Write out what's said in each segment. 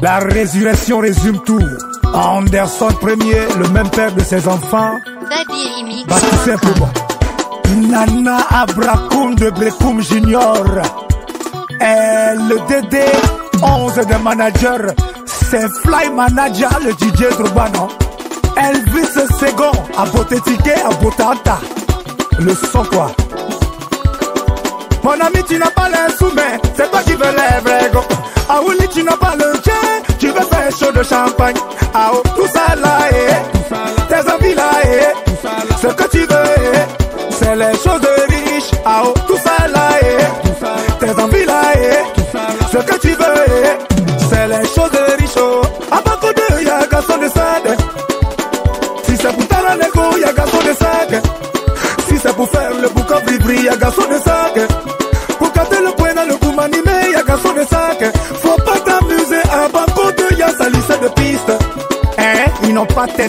La résurrection résume tout. Anderson Premier, le même père de ses enfants, bah tout simplement. Nana Abrakoum de Brekoum Junior. Et le DD 11 de manager, c'est Fly Manager, le DJ Drobano. Elvis Segon, à Botétique, à Botanta. Le son quoi? Mon ami, tu n'as pas l'insoumet, c'est toi qui veux les vrais gros. Ah oui, tu n'as pas le tien, tu veux faire chaud de champagne. Ah oh, tout ça là, tes envies là, ce que tu veux, c'est les choses de riches. Ah oh, tout ça là, tes envies là, ce que tu veux, c'est les choses de riches. À Bako de y'a garçon de sac. Si c'est pour Taranego, y'a garçon de sac. Si c'est pour faire le boucan vibri, y'a garçon de sac. Pour capter le point dans le coup animé, y'a garçon de sac. Faut pas t'amuser à Bako de y'a sa liste de pistes. Hein, ils n'ont pas tête.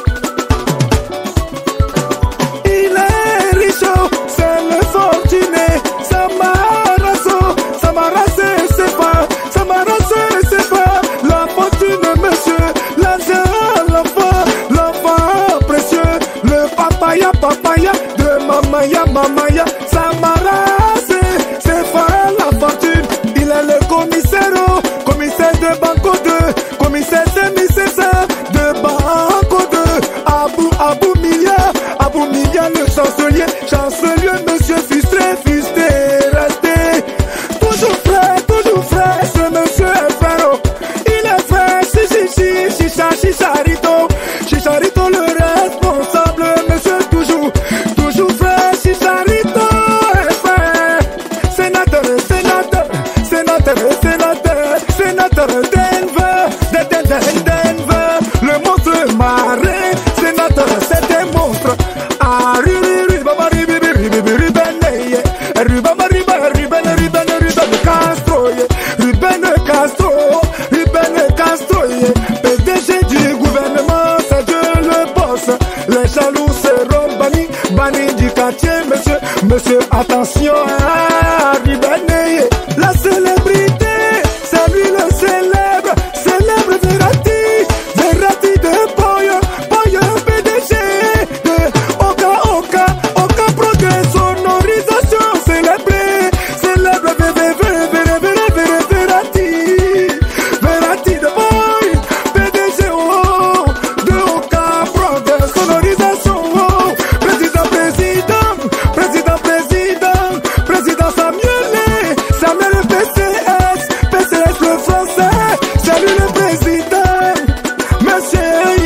Il est riche, c'est le fortuné. Samarasso, c'est pas. Samarasso, c'est pas. La fortune, monsieur. L'argent, l'enfant précieux. Le papaya de mamaya. Samarasso, c'est pas la fortune. Il est le commissaire de Banco 2, commissaire de Missessa, de Banco 2, Abou Milia, le chancelier, monsieur Fusté, resté. Toujours frais, ce monsieur est frère. Il est frère, Chicharito, le responsable, monsieur toujours frère, Chicharito est frère. Sénateur, Denver, le monstre marin, sénateur, c'est un monstre. Ah, Castro, PDG du gouvernement, c'est Dieu le boss. Les jaloux seront bannis du quartier, monsieur, attention à Rubeneye, la célébrité, c'est lui le célèbre Verratti de Boyo, PDG de Oka Progrès, sonorisation, célèbre Verratti de Boy, PDG de Oka Progrès, sonorisation, président Samuel PCS le français, c'est lui le président, monsieur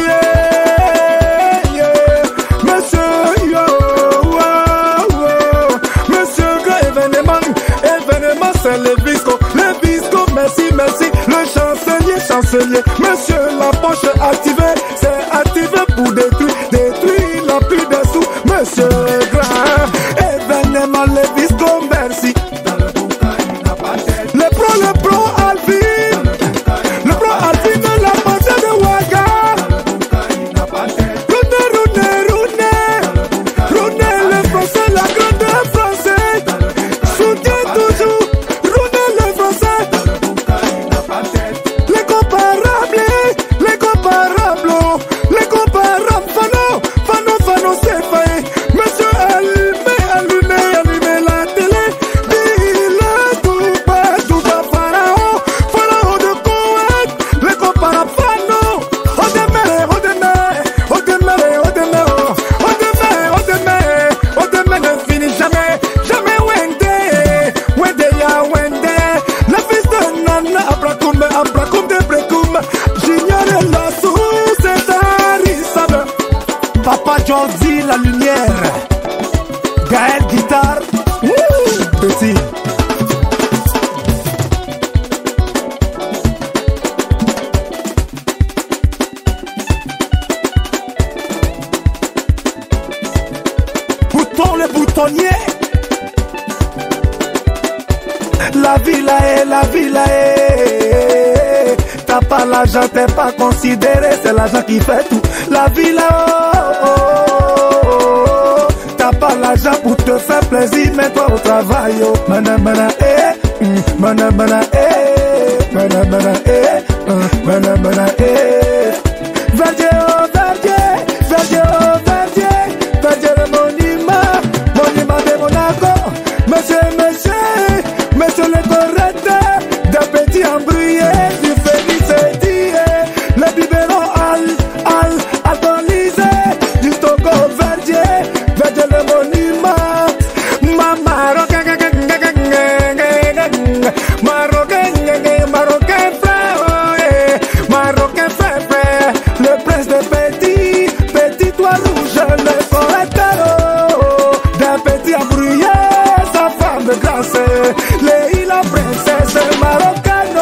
grand événement, c'est le Visco, merci, le chancelier, monsieur la poche activée, c'est activé pour détruire la pluie des sous, monsieur grand événement, le Visco, merci. Le pro Alvin de la pensée de Ouaga. Roune, le français, la grande français. Soutient toujours, Roune le français. Les comparables, Fano, c'est fait. Monsieur allumez la télé. Dis-le tout bas, Pharaon de Koweït. Les comparables Fano. Odemere ne finit jamais Wende ya Wende. Le fils de Nana Abrakoum de Brekoum Junior est là sous cet harissable. Papa Jordi, la lumière. Gaël, guitare. Petit. Bouton le boutonnier. La villa est. T'as pas l'argent, t'es pas considéré, c'est l'argent qui fait tout. La villa, t'as pas l'argent pour te faire plaisir, mets-toi au travail. Mana, eh. Verdier, oh Verdier, Verdier, oh Verdier, Verdier le monument, monument de Monaco. Monsieur le correcteur, des petits embrouillés, du Félix dit, le biberon alcoolisé, du Togo Verdier, Verdier le monument, Marocain frère, le prince de petit toit rouge, le correcteur, des petits embrouillés, sa femme de grâce, la princesse marocaine.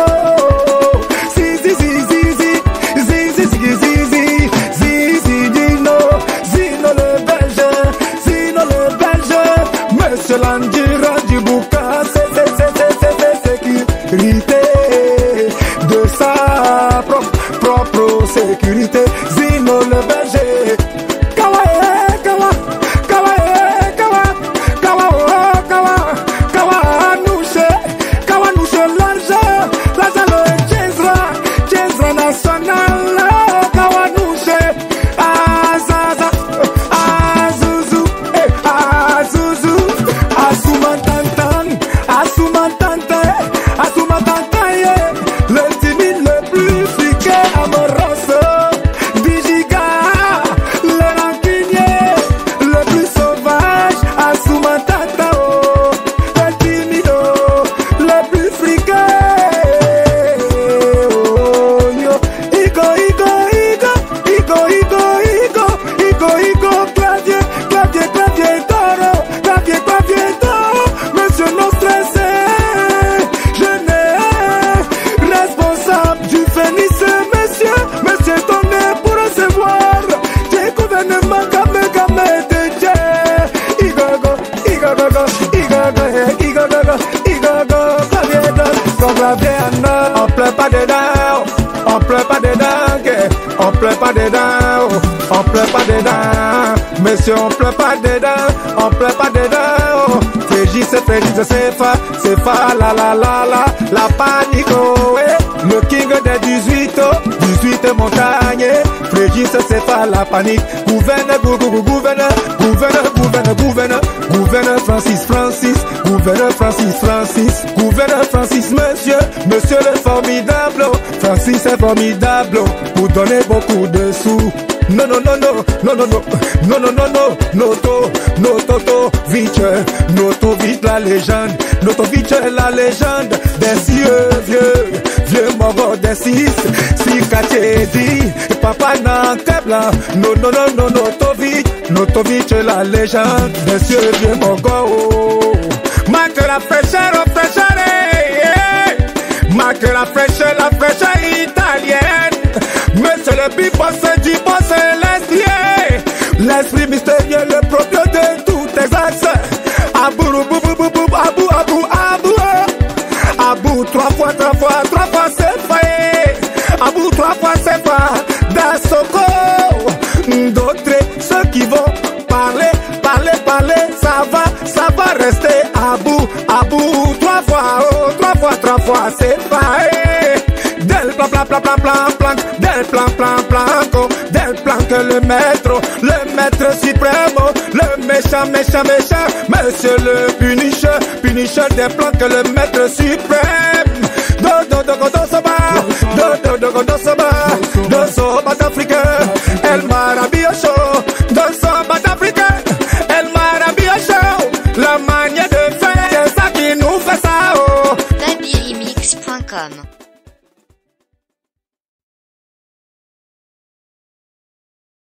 Monsieur Landira du Bouka, c'est sécurité de sa propre sécurité. Zino le berger, Kawanouche l'argent le Jezra national, Kawanouche, Azuzu, le timide le plus friqué amorose, Bijiga, le rancunier, le plus sauvage, Asumatata, le timide, le plus friqué, clavier d'oro, monsieur non stressé, je n'ai responsable du Phénix, monsieur tourné pour recevoir, j'ai gouvernement game de Dieu, on pleure pas dedans, on pleure pas dedans, on pleure pas dedans, on pleure pas dedans, monsieur on pleure pas dedans, on pleure pas dedans, Frégis, c'est fa, la panique, oh, le king des 18 montagnes, Frégis, c'est pas la panique, gouverneur Francis, monsieur le formidable, Francis est formidable, pour donner beaucoup de sous. Non, Notovitch la légende, la légende des cieux, vieux moro des six, si Kachedi, papa Nankebla, Notovitch la légende des cieux, vieux moro, marque la fraîcheur, marque la fraîcheur italienne, monsieur le big-boss du boss l'esprit mystérieux, le propre de tous tes axes, Abou, trois fois c'est fait, Abou, trois fois c'est fait, Dasoko, d'autres, ceux qui vont parler, ça va rester Abou, trois fois c'est fait, del plan que le maître suprême, le méchant, monsieur le punisher des plans que le maître suprême, do soba d'Afrique, El Marabiocho, do soba d'Afrique, El Marabiocho, la manière de faire, c'est ça qui nous fait ça, BabyRemix.com